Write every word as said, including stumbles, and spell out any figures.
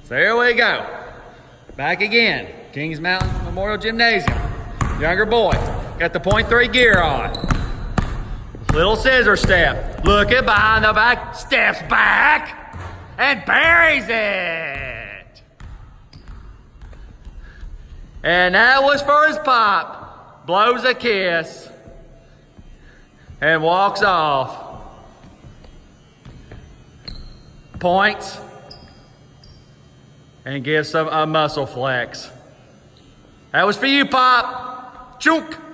So here we go. Back again. Kings Mountain Memorial Gymnasium. Younger boy. Got the point three gear on. Little scissor step. Looking behind the back. Steps back. And buries it. And that was for his pop. Blows a kiss. And walks off. Points. And gives some a muscle flex. That was for you, Pop. Chunk.